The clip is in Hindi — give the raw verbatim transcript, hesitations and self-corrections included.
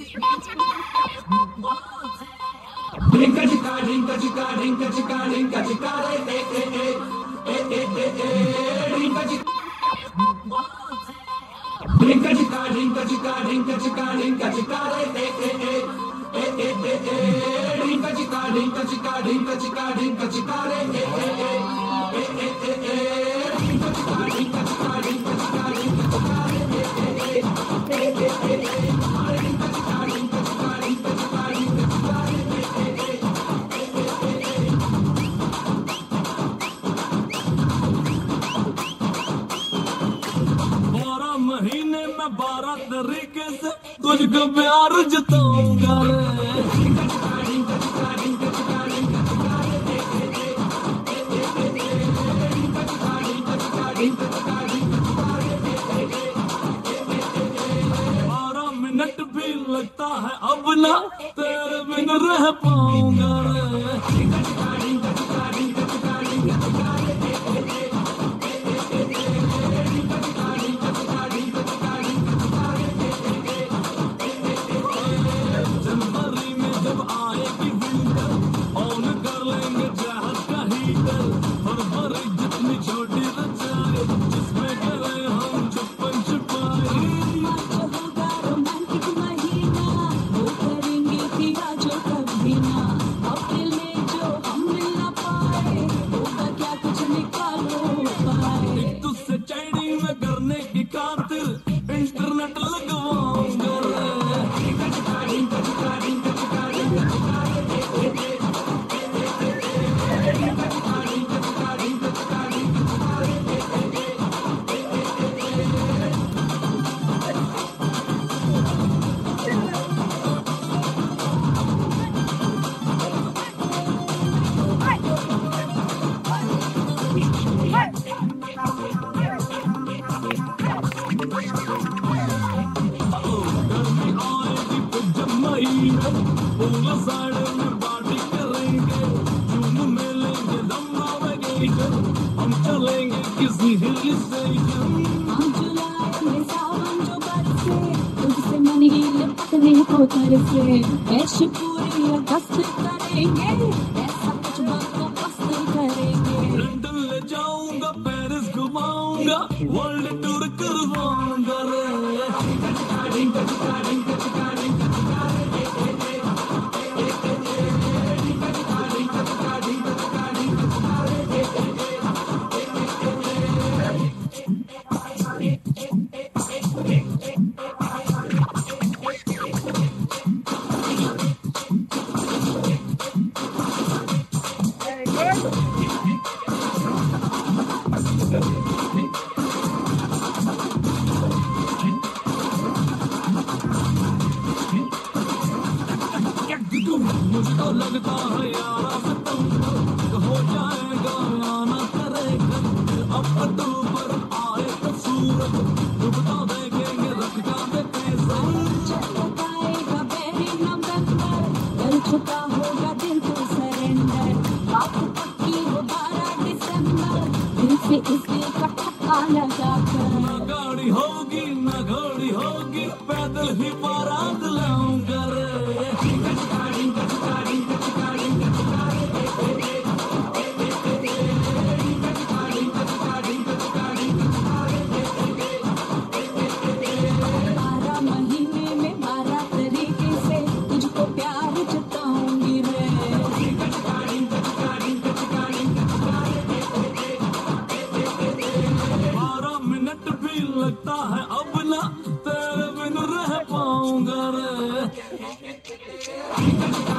Drinka chika, drinka chika, drinka chika, drinka chika, re re re re, re re re re, drinka chika. Drinka chika, drinka chika, drinka chika, drinka chika, re re re re, re re re re, drinka chika, drinka chika, drinka chika, drinka chika, re re re re, re re re re, drinka chika, drinka chika, drinka chika, drinka chika, re re re re, re re re re, drinka chika, drinka chika, drinka chika, drinka chika, re re re re. महीने में बारह तरीके से तुझको प्यार जताऊंगा बारह मिनट भी लगता है अब ना तेरे बिन रह पाऊंगा इंटरनेट लगवाऊंगा पूरा साड़े में पार्टी करेंगे झूम मिलेंगे दम आवेंगे हम चलेंगे किसी हिल स्टेशन हम जुलाई में सावन जो बरसे तुझसे मन ही लिपटने को तरसे ऐश पूरी अगस्त करेंगे ऐसा कुछ बातों पसंद करेंगे लंदन ले जाऊंगा पेरिस घुमाऊंगा वर्ल्ड टूर करवाऊंगा मुझको लगता है यार हो जाएगा आना करेगा अब अक्टूबर आए तो सूरज डूबता देखेंगे रख जाते पैसा चलो पाएगा बेरी नवंबर कर चुका होगा दिल को सरेंडर बात पक्की हो बारह दिसंबर दिल से इस दिल का ठप्पा लगा कर ना गाड़ी होगी ना घोड़ी होगी पैदल ही बारात लाऊंगा लगता है अब ना तेरे बिन रह पाऊंगा रे।